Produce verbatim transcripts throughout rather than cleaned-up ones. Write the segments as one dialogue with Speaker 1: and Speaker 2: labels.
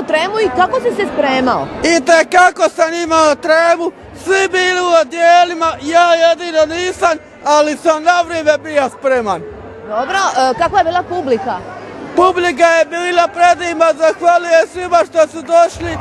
Speaker 1: tremu i kako si se spremao?
Speaker 2: I tekako sam imao tremu, svi bili u odjelima, ja jedino nisam, ali sam na vrijeme bio spreman.
Speaker 1: Dobro, kakva je bila publika?
Speaker 2: Publika je bila predivna, zahvaljujem svima što su došli.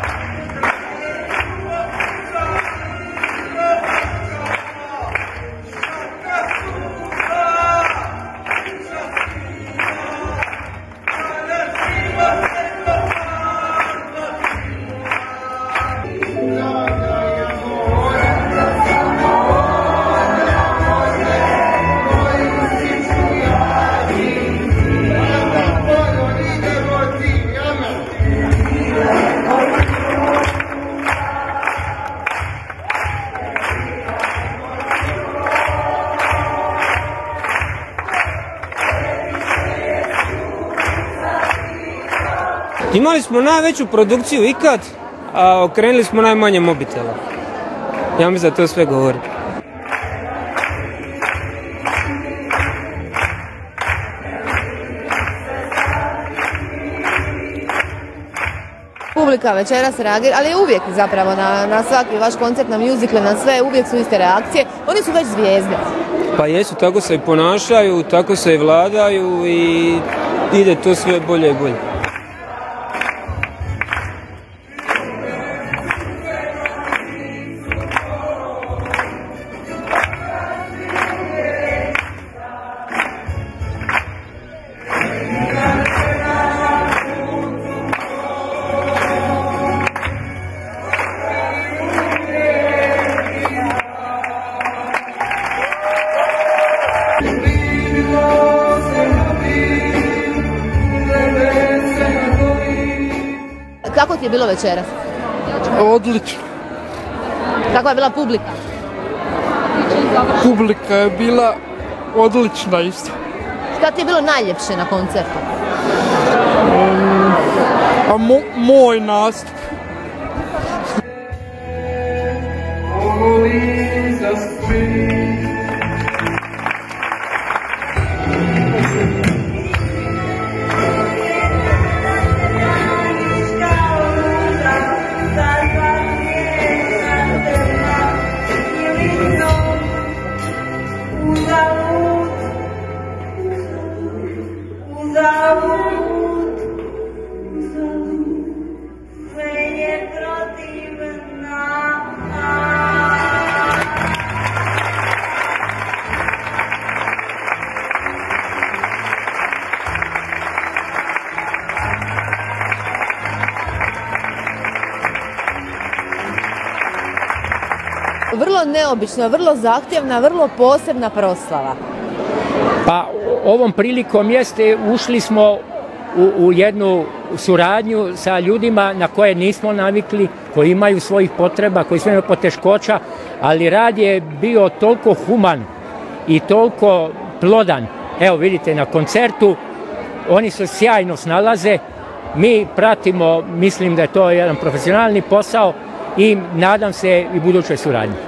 Speaker 3: Imali smo najveću produkciju ikad, a okrenuli smo najmanje mobitela. Ja mislim da to sve govori.
Speaker 1: Publika večeras reagira, ali uvijek zapravo na, na svaki vaš koncert, na muzikle, na sve, uvijek su iste reakcije. Oni su već zvijezde.
Speaker 3: Pa jesu, tako se i ponašaju, tako se i vladaju i ide to sve bolje i bolje.
Speaker 1: Kako ti je bilo večeras?
Speaker 4: Odlično.
Speaker 1: Kakva je bila publika?
Speaker 4: Publika je bila odlična isto.
Speaker 1: Šta ti je bilo najljepše na koncertu?
Speaker 4: Um, a mo, moj nastup.
Speaker 1: Vrlo neobična, vrlo zahtjevna, vrlo posebna proslava.
Speaker 5: Pa ovom prilikom jeste, ušli smo u, u jednu suradnju sa ljudima na koje nismo navikli, koji imaju svojih potreba, koji su imaju poteškoća, ali rad je bio toliko human i toliko plodan. Evo vidite na koncertu, oni se sjajno snalaze, mi pratimo, mislim da je to jedan profesionalni posao i nadam se i budućoj suradnji.